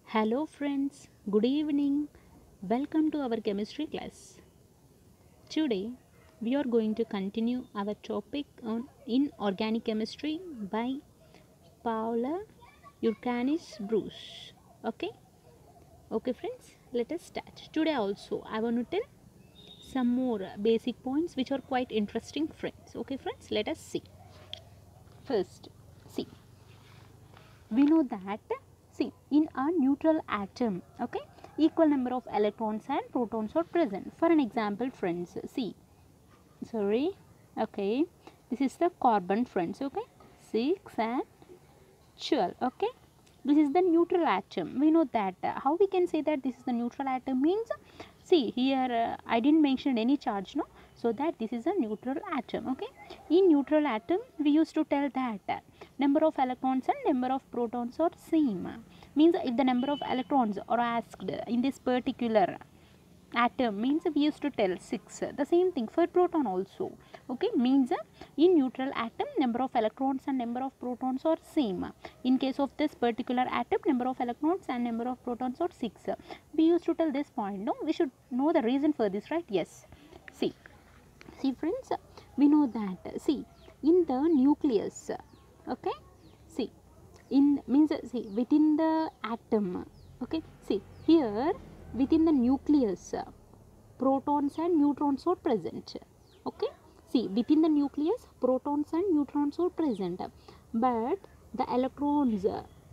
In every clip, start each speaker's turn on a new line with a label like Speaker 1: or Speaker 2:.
Speaker 1: Hello friends, good evening. Welcome to our chemistry class. Today we are going to continue our topic on inorganic chemistry by Paula Urcanis Bruce. Okay? Okay friends, let us start. Today also I want to tell some more basic points which are quite interesting friends. Okay friends, let us see. First, see we know that in a neutral atom, okay, equal number of electrons and protons are present. For an example friends, see, sorry, okay, this is the carbon friends, okay, 6 and 12, okay, this is the neutral atom. We know that how we can say that this is the neutral atom means, see here I didn't mention any charge, no, so that this is a neutral atom. Okay, in neutral atom we used to tell that number of electrons and number of protons are same, means if the number of electrons are asked in this particular atom means we used to tell 6. The same thing for proton also, okay, means in neutral atom number of electrons and number of protons are same. In case of this particular atom, number of electrons and number of protons are 6. We used to tell this point, no, we should know the reason for this, right? Yes, see friends, we know that see in the nucleus, okay, see in means see within the atom, okay, see here within the nucleus protons and neutrons are present, okay, see within the nucleus protons and neutrons are present, but the electrons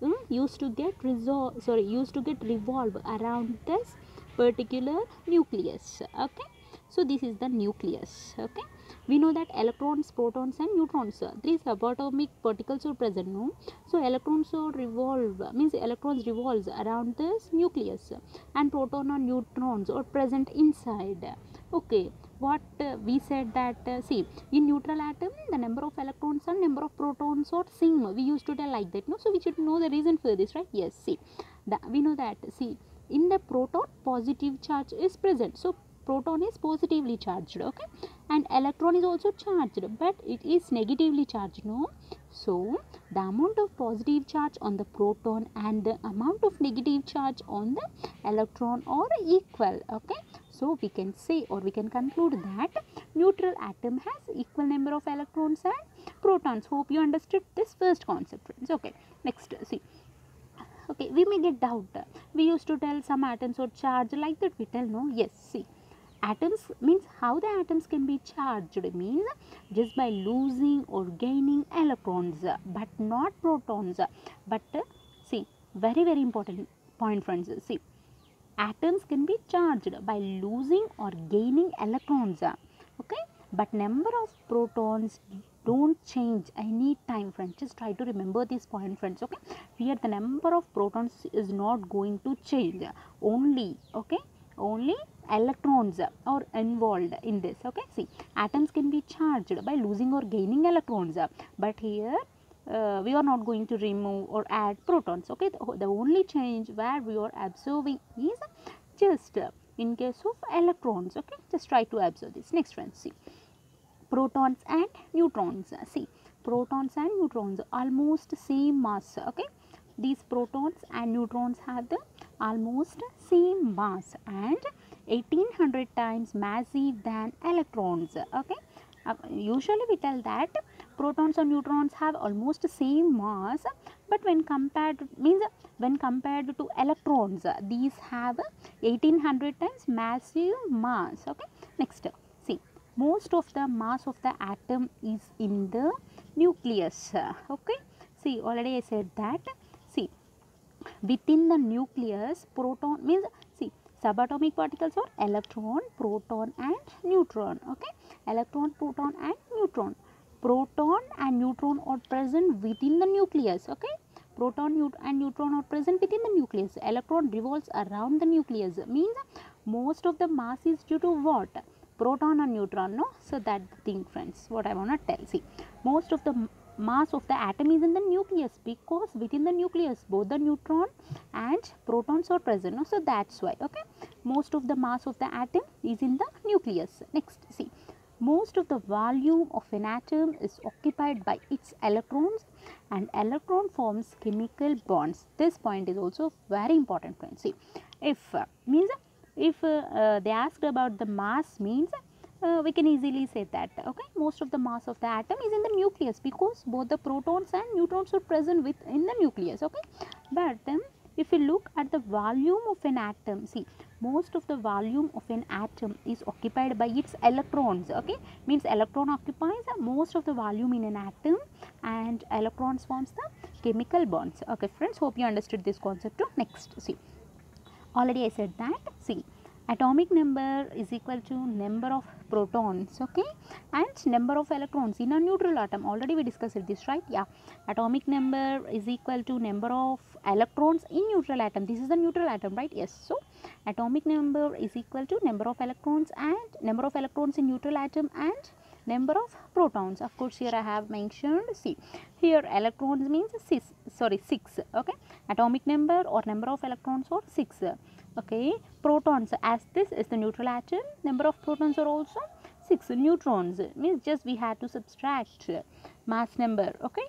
Speaker 1: used to get revolve around this particular nucleus, okay, so this is the nucleus, okay. We know that electrons, protons and neutrons, three subatomic particles are present, no, so electrons are revolve means electrons revolves around this nucleus and proton and neutrons are present inside, okay. What we said that see in neutral atom the number of electrons and number of protons are same, we used to tell like that, no, so we should know the reason for this, right? Yes, see we know that see in the proton positive charge is present, so proton is positively charged, okay, and electron is also charged but it is negatively charged, no, so the amount of positive charge on the proton and the amount of negative charge on the electron are equal, okay, so we can say or we can conclude that neutral atom has equal number of electrons and protons. Hope you understood this first concept friends. Okay, next see, okay, we may get doubt, we used to tell some atoms are charged like that, we tell no, yes, see atoms means how the atoms can be charged means just by losing or gaining electrons but not protons, but see very important point friends, see atoms can be charged by losing or gaining electrons, okay, but number of protons don't change any time friends. Just try to remember this point friends, okay. Here the number of protons is not going to change, only, okay, only electrons are involved in this, okay. See atoms can be charged by losing or gaining electrons, but here we are not going to remove or add protons, okay. The only change where we are observing is just in case of electrons, okay. Just try to observe this. Next friends, see protons and neutrons, see protons and neutrons almost same mass, okay. These protons and neutrons have the almost same mass and 1800 times massive than electrons, okay. Usually we tell that protons and neutrons have almost same mass, but when compared means when compared to electrons these have 1800 times massive mass, okay. Next, see most of the mass of the atom is in the nucleus, okay. See already I said that see within the nucleus proton means see subatomic particles are electron, proton and neutron, okay. Electron, proton and neutron. Proton and neutron are present within the nucleus, okay. Proton and neutron are present within the nucleus. Electron revolves around the nucleus means most of the mass is due to what? Proton and neutron, no. So that thing friends what I want to tell. See most of the mass of the atom is in the nucleus because within the nucleus both the neutron and protons are present, no? So that's why, okay, most of the mass of the atom is in the nucleus. Next, see most of the volume of an atom is occupied by its electrons, and electron forms chemical bonds. This point is also very important, friends. See, if means if they asked about the mass, means we can easily say that, okay, most of the mass of the atom is in the nucleus, because both the protons and neutrons are present within the nucleus, okay. But if you look at the volume of an atom, see, most of the volume of an atom is occupied by its electrons, okay, means electron occupies most of the volume in an atom, and electrons forms the chemical bonds. Okay friends, hope you understood this concept too. Next, see, already I said that, see, atomic number is equal to number of protons, okay, and number of electrons in a neutral atom. Already we discussed this, right? Yeah, atomic number is equal to number of electrons in neutral atom. This is the neutral atom, right? Yes. So atomic number is equal to number of electrons in neutral atom and number of protons. Of course, here I have mentioned, see, here electrons means 6, okay, atomic number or number of electrons or 6, okay. Protons, as this is the neutral atom, number of protons are also 6. Neutrons means just we had to subtract mass number, okay,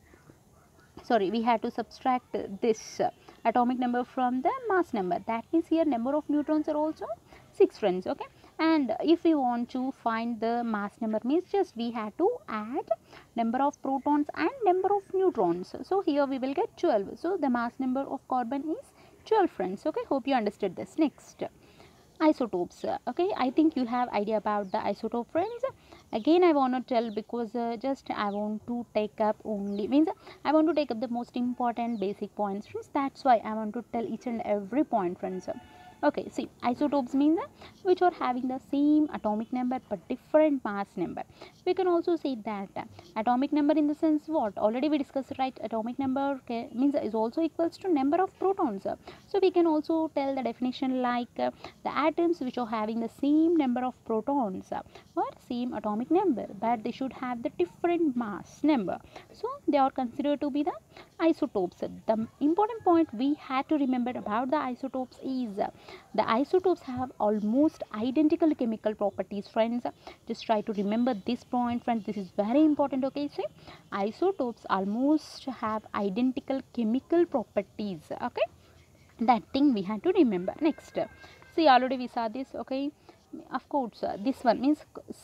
Speaker 1: sorry, we had to subtract this atomic number from the mass number. That means here number of neutrons are also 6, friends, okay. And if we want to find the mass number, means just we had to add number of protons and number of neutrons. So here we will get 12. So the mass number of carbon is 12, friends, okay. Hope you understood this. Next, isotopes, okay. I think you have idea about the isotope, friends. Again I want to tell, because just I want to take up only, means I want to take up the most important basic points, friends. That's why I want to tell each and every point, friends. Okay, see, isotopes means which are having the same atomic number but different mass number. We can also say that atomic number in the sense what? Already we discussed, right? Atomic number means is also equals to number of protons. So we can also tell the definition like the atoms which are having the same number of protons or same atomic number, but they should have the different mass number. So they are considered to be the isotopes. The important point we had to remember about the isotopes is the isotopes have almost identical chemical properties, friends. Just try to remember this point, friends. This is very important, okay. See, isotopes almost have identical chemical properties, okay. That thing we had to remember. Next, see, already we saw this, okay. Of course, this one means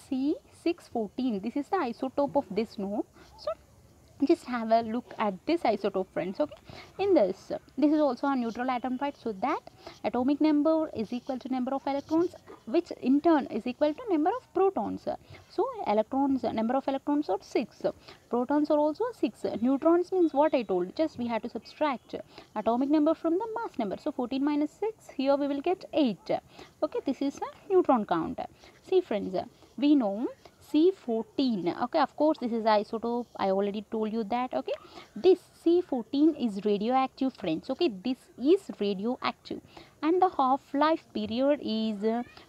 Speaker 1: C614. This is the isotope of this, no. So just have a look at this isotope, friends, okay. In this is also a neutral atom, right? So that atomic number is equal to number of electrons, which in turn is equal to number of protons. So electrons, number of electrons are 6, protons are also 6. Neutrons means what I told, just we have to subtract atomic number from the mass number. So 14 minus 6, here we will get 8, okay. This is a neutron count. See, friends, we know C14, okay, of course this is isotope, I already told you that, okay. This C14 is radioactive, friends, okay. This is radioactive, and the half-life period is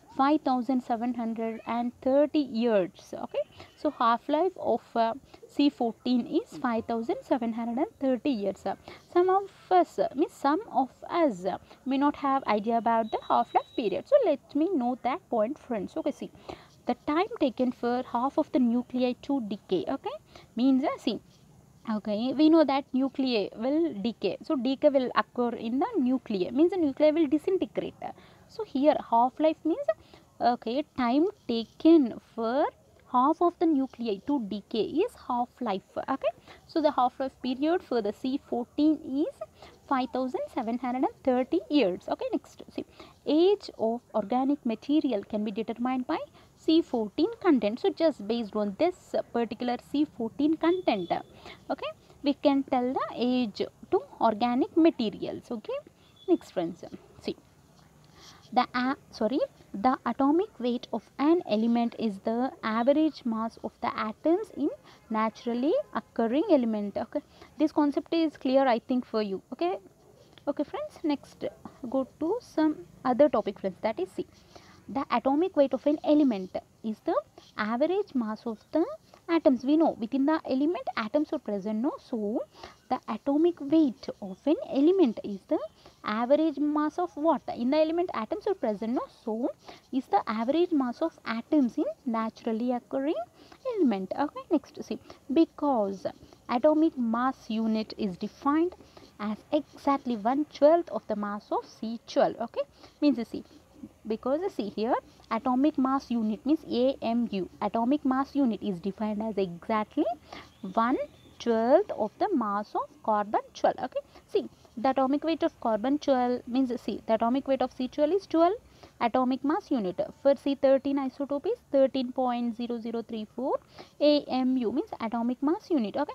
Speaker 1: 5730 years, okay. So half-life of C14 is 5730 years. Some of us may not have idea about the half-life period, so let me note that point, friends, okay. See, the time taken for half of the nuclei to decay, okay, means see, okay, we know that nuclei will decay. So decay will occur in the nuclei, means the nuclei will disintegrate. So here half life means, okay, time taken for half of the nuclei to decay is half life, okay. So the half life period for the C14 is 5730 years, okay. Next, see, age of organic material can be determined by C14 content. So just based on this particular C14 content, okay, we can tell the age to organic materials, okay. Next, friends, see, the atomic weight of an element is the average mass of the atoms in naturally occurring element, okay. This concept is clear, I think, for you, okay. Okay, friends, next go to some other topic, friends, that is, see, the atomic weight of an element is the average mass of the atoms. We know within the element atoms are present, no. So the atomic weight of an element is the average mass of what? In the element atoms are present, no? So is the average mass of atoms in naturally occurring element. Okay, next see, because atomic mass unit is defined as exactly 1/12 of the mass of C12. Okay, means see, because see here atomic mass unit means AMU, atomic mass unit is defined as exactly 1/12 of the mass of carbon 12. Okay, see, the atomic weight of carbon 12 means see, the atomic weight of C12 is 12 atomic mass unit. For C13 isotope is 13.0034 AMU means atomic mass unit. Okay,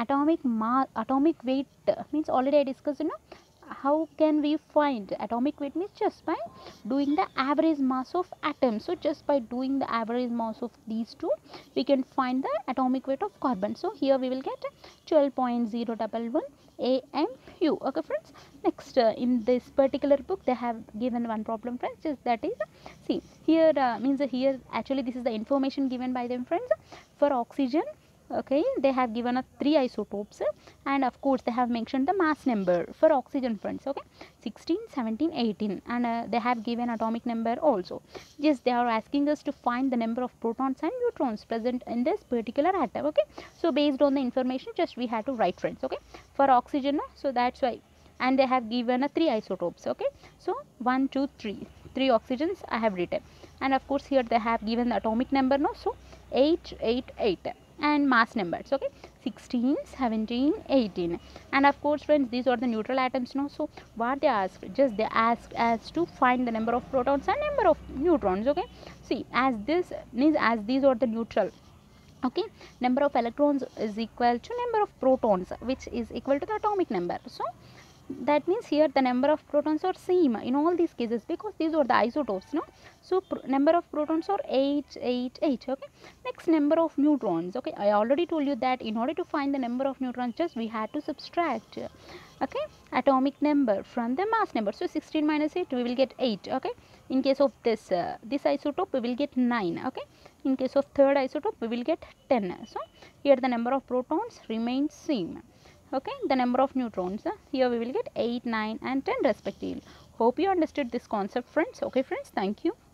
Speaker 1: atomic weight means already I discussed, you know, how can we find atomic weight means just by doing the average mass of atoms. So just by doing the average mass of these two we can find the atomic weight of carbon. So here we will get 12.011 AMU. Okay friends, next in this particular book they have given one problem friends, just that is see here means here actually this is the information given by them friends. For oxygen, okay, they have given us 3 isotopes and of course they have mentioned the mass number for oxygen friends. Okay, 16, 17, 18 and they have given atomic number also. Just they are asking us to find the number of protons and neutrons present in this particular atom. Okay, so based on the information just we have to write friends. Okay, for oxygen, no? So that's why, and they have given 3 isotopes. Okay, so 1, 2, 3 oxygens I have written, and of course here they have given the atomic number, no? So 888 and mass numbers. Okay, 16, 17, 18 and of course friends these are the neutral atoms, no? So what they asked, just they asked as to find the number of protons and number of neutrons. Okay, see, as this means as these are the neutral, okay, number of electrons is equal to number of protons which is equal to the atomic number. So that means here the number of protons are same in all these cases because these are the isotopes, no? So number of protons are 888. Okay, next number of neutrons. Okay, I already told you that in order to find the number of neutrons just we had to subtract, okay, atomic number from the mass number. So 16 minus 8 we will get 8. Okay, in case of this this isotope we will get 9. Okay, in case of third isotope we will get 10. So here the number of protons remains same. Okay, the number of neutrons here we will get 8, 9 and 10 respectively. Hope you understood this concept friends. Okay friends, thank you.